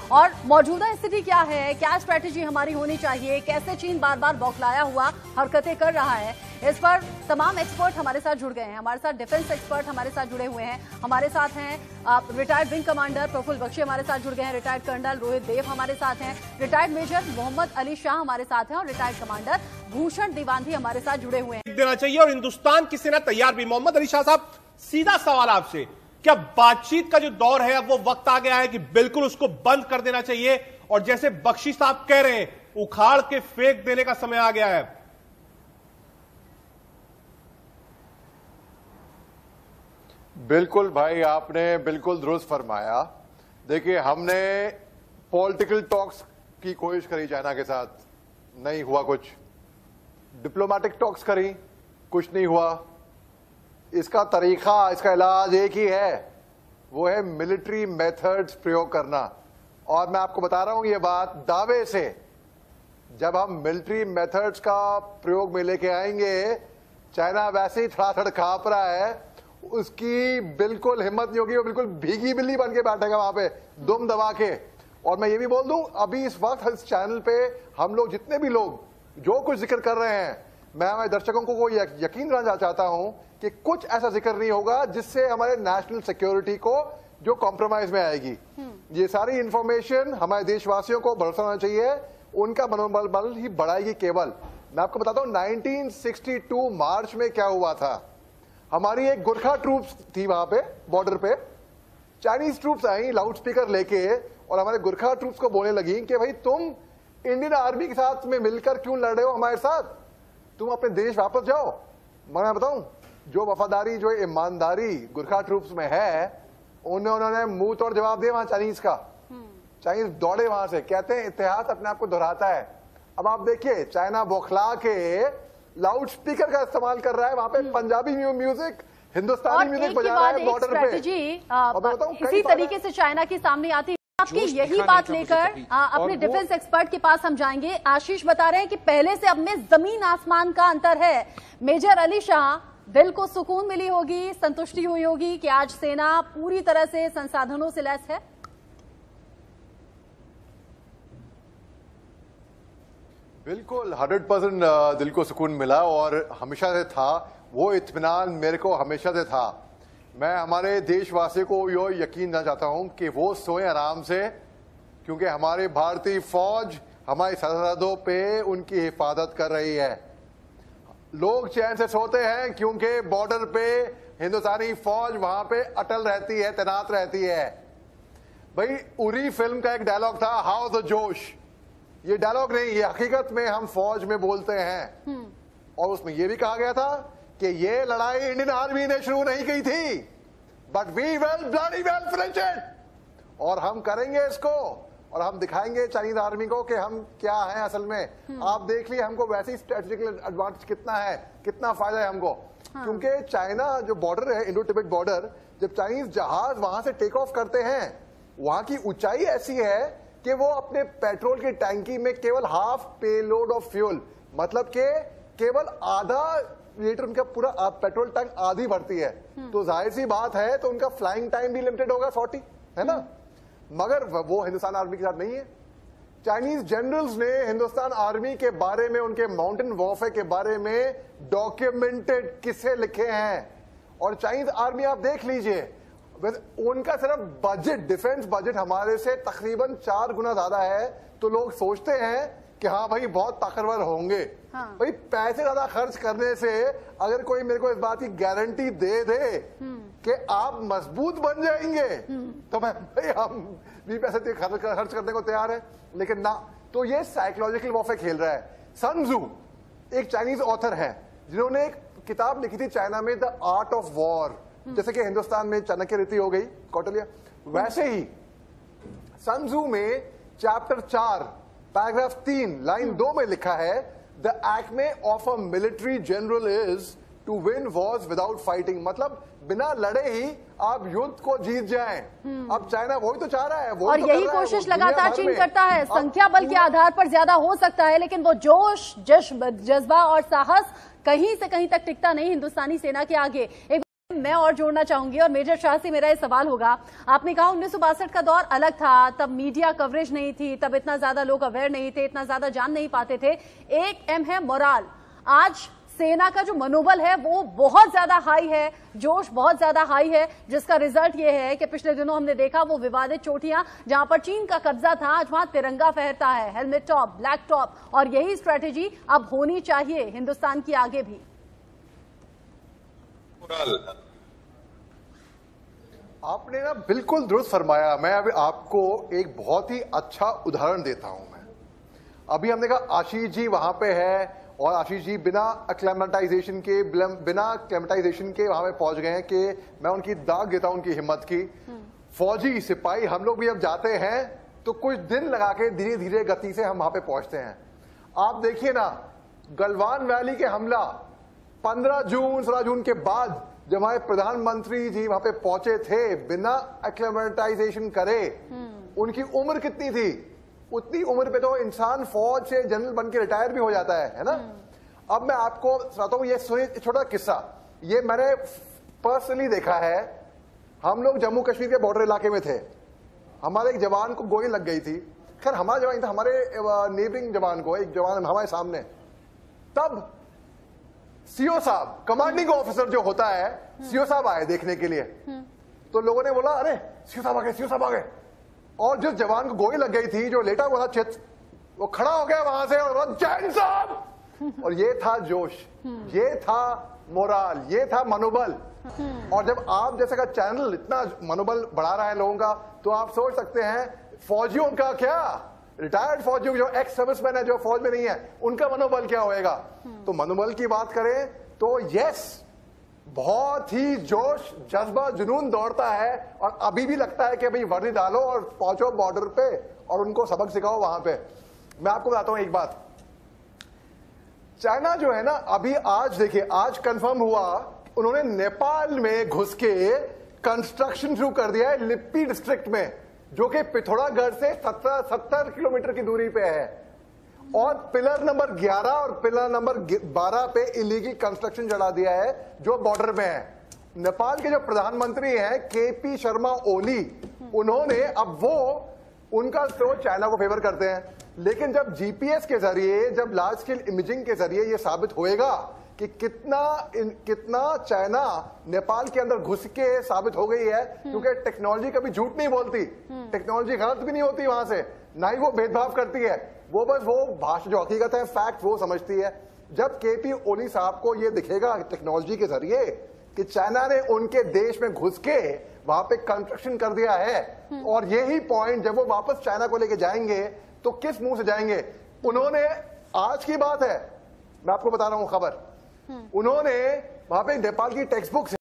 और मौजूदा स्थिति क्या है, क्या स्ट्रैटेजी हमारी होनी चाहिए, कैसे चीन बार बार बौखलाया हुआ हरकतें कर रहा है, इस पर तमाम एक्सपर्ट हमारे साथ जुड़ गए हैं। हमारे साथ डिफेंस एक्सपर्ट हमारे साथ जुड़े हुए हैं। हमारे साथ हैं retired wing commander Praful Bakshi हमारे साथ जुड़ गए हैं, रिटायर्ड कर्नल रोहित देव हमारे साथ हैं, रिटायर्ड मेजर मोहम्मद अली शाह हमारे साथ हैं और रिटायर्ड कमांडर भूषण दीवान भी हमारे साथ जुड़े हुए हैं। देना चाहिए और हिंदुस्तान की सेना तैयार भी। मोहम्मद अली शाह साहब, सीधा सवाल आपसे, क्या बातचीत का जो दौर है अब वो वक्त आ गया है कि बिल्कुल उसको बंद कर देना चाहिए और जैसे बख्शी साहब कह रहे हैं उखाड़ के फेंक देने का समय आ गया है? बिल्कुल भाई, आपने बिल्कुल दुरुस्त फरमाया। देखिए, हमने पॉलिटिकल टॉक्स की कोशिश करी चाइना के साथ, नहीं हुआ कुछ। डिप्लोमेटिक टॉक्स करी, कुछ नहीं हुआ। इसका तरीका, इसका इलाज एक ही है, वो है मिलिट्री मेथड्स प्रयोग करना। और मैं आपको बता रहा हूं ये बात दावे से, जब हम मिलिट्री मेथड्स का प्रयोग में लेके आएंगे, चाइना वैसे ही थड़ाथड़ कांप रहा है, उसकी बिल्कुल हिम्मत नहीं होगी, वो बिल्कुल भीगी बिल्ली बन के बैठेगा वहां पे दुम दबा के। और मैं ये भी बोल दूं, अभी इस वक्त इस चैनल पे हम लोग जितने भी लोग जो कुछ जिक्र कर रहे हैं, मैं हमारे दर्शकों को यकीन दिलाना चाहता हूं कि कुछ ऐसा जिक्र नहीं होगा जिससे हमारे नेशनल सिक्योरिटी को जो कॉम्प्रोमाइज में आएगी। ये सारी इंफॉर्मेशन हमारे देशवासियों को भरोसा होना चाहिए, उनका मनोबल ही बढ़ाएगी केवल। मैं आपको बताता हूं 1962 मार्च में क्या हुआ था। हमारी एक गुरखा ट्रूप्स थी वहां पे बॉर्डर पे, चाइनीज ट्रूप्स आई लाउड स्पीकर लेके और हमारे गुरखा ट्रूप्स को बोलने लगी कि भाई तुम इंडियन आर्मी के साथ में मिलकर क्यों लड़ रहे हो हमारे साथ, तुम अपने देश वापस जाओ। मैं बताऊं, जो वफादारी, जो ईमानदारी गुरखा ट्रूप्स में है, उन्होंने मुंह तोड़ जवाब दिया वहां चाइनीज का। चाइनीज दौड़े वहां से। कहते हैं इतिहास अपने आप को दोहराता है। अब आप देखिए, चाइना बौखला के लाउड स्पीकर का इस्तेमाल कर रहा है वहां पे, पंजाबी म्यूजिक, हिंदुस्तानी म्यूजिक बजा रहा है बॉर्डर पे। इसी तरीके से चाइना की सामने आती है। आपकी यही बात लेकर अपने डिफेंस एक्सपर्ट के पास हम जाएंगे। आशीष बता रहे हैं कि पहले से अब में जमीन आसमान का अंतर है। मेजर अली शाह, दिल को सुकून मिली होगी, संतुष्टि हुई होगी कि आज सेना पूरी तरह से संसाधनों से लैस है। बिल्कुल 100% दिल को सुकून मिला और हमेशा से था वो इत्मीनान, मेरे को हमेशा से था। मैं हमारे देशवासियों को यो यकीन देना चाहता हूं कि वो सोएं आराम से, क्योंकि हमारी भारतीय फौज हमारी सरहदों पे उनकी हिफाजत कर रही है। लोग चैन से सोते हैं क्योंकि बॉर्डर पे हिंदुस्तानी फौज वहां पे अटल रहती है, तैनात रहती है। भाई, उरी फिल्म का एक डायलॉग था, हाउ द जोश। ये डायलॉग नहीं, ये हकीकत में हम फौज में बोलते हैं। और उसमें यह भी कहा गया था कि ये लड़ाई इंडियन आर्मी ने शुरू नहीं की थी, but we will bloody well finish it. और हम करेंगे इसको, और हम दिखाएंगे चाइनीज आर्मी को कि हम क्या हैं असल में। आप देख लिए हमको वैसे ही स्ट्रेटेजिकल एडवांटेज कितना है, कितना फायदा है हमको। क्योंकि चाइना जो बॉर्डर है, इंडो तिब्बत बॉर्डर, जब चाइनीज जहाज वहां से टेक ऑफ करते हैं, वहां की ऊंचाई ऐसी है कि वो अपने पेट्रोल की टैंकी में केवल हाफ पेलोड ऑफ फ्यूल, मतलब के केवल आधा लीटर उनका पूरा पेट्रोल टैंक आधी भरती है। तो जाहिर सी बात है, तो उनका फ्लाइंग टाइम भी लिमिटेड होगा 40, है ना। मगर वो हिंदुस्तान आर्मी के साथ नहीं है। चाइनीज जनरल्स ने हिंदुस्तान आर्मी के बारे में, उनके माउंटेन वॉरफेयर के बारे में डॉक्यूमेंटेड किस्से लिखे हैं। और चाइनीज आर्मी आप देख लीजिए, उनका सिर्फ बजट, डिफेंस बजट हमारे से तकरीबन 4 गुना ज्यादा है। तो लोग सोचते हैं कि हाँ भाई बहुत ताकतवर होंगे। भाई, पैसे ज्यादा खर्च करने से अगर कोई मेरे को इस बात की गारंटी दे दे कि आप मजबूत बन जाएंगे, तो मैं भाई हम भी पैसे खर्च करने को तैयार है। लेकिन ना, तो ये साइकोलॉजिकल वॉरफेयर खेल रहा है। सन त्जू एक चाइनीज ऑथर है जिन्होंने एक किताब लिखी थी चाइना में, द आर्ट ऑफ वॉर। जैसे कि हिंदुस्तान में चाणक्य रीति हो गई, कौटिल्य, वैसे ही सन त्जू में चैप्टर 4 पैराग्राफ 3 लाइन 2 में लिखा है, the acme of a military general is to win wars without fighting. मतलब बिना लड़े ही आप युद्ध को जीत जाएं। अब चाइना वही तो चाह रहा है, वो और यही कोशिश लगातार चीन करता है। संख्या बल के आधार पर ज्यादा हो सकता है, लेकिन वो जोश, जज्बा और साहस कहीं से कहीं तक टिकता नहीं हिंदुस्तानी सेना के आगे। मैं और जोड़ना चाहूंगी और मेजर शाह से मेरा ये सवाल होगा। आपने कहा 1962 का दौर अलग था, तब मीडिया कवरेज नहीं थी, तब इतना ज्यादा लोग अवेयर नहीं थे, इतना ज्यादा जान नहीं पाते थे। एक एम है मोराल। आज सेना का जो मनोबल है वो बहुत ज्यादा हाई है, जोश बहुत ज्यादा हाई है, जिसका रिजल्ट ये है कि पिछले दिनों हमने देखा वो विवादित चोटियां जहां पर चीन का कब्जा था, आज वहां तिरंगा फहरता है, हेलमेट टॉप, ब्लैक टॉप, और यही स्ट्रेटेजी अब होनी चाहिए हिंदुस्तान की आगे भी। आपने ना बिल्कुल दुरुस्त फरमाया। मैं अभी आपको एक बहुत ही अच्छा उदाहरण देता हूं। मैं अभी हमने कहा आशीष जी वहां पे है और आशीष जी बिना एक्लेमेटाइजेशन के वहां पे पहुंच गए हैं कि मैं उनकी दाग देता हूं उनकी हिम्मत की। फौजी सिपाही हम लोग भी अब जाते हैं तो कुछ दिन लगा के धीरे धीरे गति से हम वहां पे पहुंचते हैं। आप देखिए ना, गलवान वैली के हमला 15 जून 16 जून के बाद जब हमारे प्रधानमंत्री जी वहां पे पहुंचे थे बिना एक्लेमेटाइजेशन करे, उनकी उम्र कितनी थी? उतनी उम्र पे तो इंसान फौज से जनरल बन के रिटायर भी हो जाता है ना। अब मैं आपको सुनाता हूं, ये सुनिए छोटा किस्सा। ये मैंने पर्सनली देखा है। हम लोग जम्मू कश्मीर के बॉर्डर इलाके में थे, हमारे एक जवान को गोली लग गई थी। खैर हमारा जवान था, हमारे नेबरिंग जवान को, एक जवान हमारे सामने। तब सीओ साहब, कमांडिंग ऑफिसर जो होता है, सीओ साहब आए देखने के लिए। तो लोगों ने बोला अरे सीओ साहब आ गए, सीओ साहब आ गए। और जिस जवान को गोली लग गई थी, जो लेटा हुआ था चित, वो खड़ा हो गया वहां से और बोला जैन साहब। और ये था जोश, ये था मोराल, ये था मनोबल। और जब आप जैसे का चैनल इतना मनोबल बढ़ा रहा है लोगों का, तो आप सोच सकते हैं फौजियों का क्या, रिटायर्ड फौजियों जो एक्स सर्विसमैन है, जो फौज में नहीं है, उनका मनोबल क्या होएगा। तो मनोबल की बात करें तो यस, बहुत ही जोश, जज्बा, जुनून दौड़ता है। और अभी भी लगता है कि भाई वर्दी डालो और पहुंचो बॉर्डर पे और उनको सबक सिखाओ वहां पे। मैं आपको बताता हूं एक बात, चाइना जो है ना, अभी आज देखिए, आज कंफर्म हुआ उन्होंने नेपाल में घुस के कंस्ट्रक्शन शुरू कर दिया है लिप्पी डिस्ट्रिक्ट में, जो कि पिथौरागढ़ से 70 किलोमीटर की दूरी पे है। और पिलर नंबर 11 और पिलर नंबर 12 पे इलीगल कंस्ट्रक्शन चढ़ा दिया है जो बॉर्डर में है। नेपाल के जो प्रधानमंत्री हैं केपी शर्मा ओली, उन्होंने, अब वो उनका तो चाइना को फेवर करते हैं, लेकिन जब जीपीएस के जरिए, जब लार्ज स्केल इमेजिंग के जरिए ये साबित होएगा कि कितना चाइना नेपाल के अंदर घुस के साबित हो गई है, क्योंकि टेक्नोलॉजी कभी झूठ नहीं बोलती, टेक्नोलॉजी गलत भी नहीं होती वहां से, ना ही वो भेदभाव करती है, वो बस वो भाषा जो हकीकत है, फैक्ट वो समझती है। जब केपी ओली साहब को ये दिखेगा टेक्नोलॉजी के जरिए कि चाइना ने उनके देश में घुस के वहां पे कंस्ट्रक्शन कर दिया है, और यही पॉइंट जब वो वापस चाइना को लेके जाएंगे तो किस मुंह से जाएंगे। उन्होंने, आज की बात है, मैं आपको बता रहा हूं खबर, उन्होंने वहां पे नेपाल की टेक्स्ट बुक